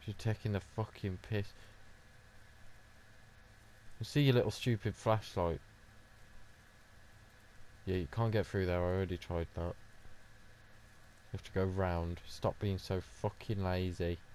You're taking the fucking piss. You see your little stupid flashlight. Yeah, you can't get through there. I already tried that. You have to go round. Stop being so fucking lazy.